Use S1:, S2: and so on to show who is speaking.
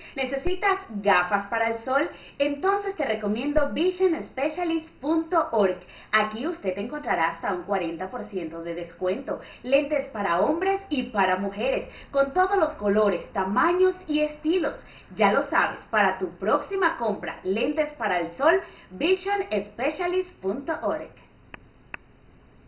S1: ¿Necesitas gafas para el sol? Entonces te recomiendo visionspecialist.org. Aquí usted encontrará hasta un 40% de descuento. Lentes para hombres y para mujeres, con todos los colores, tamaños y estilos. Ya lo sabes, para tu próxima compra, lentes para el sol, visionspecialist.org.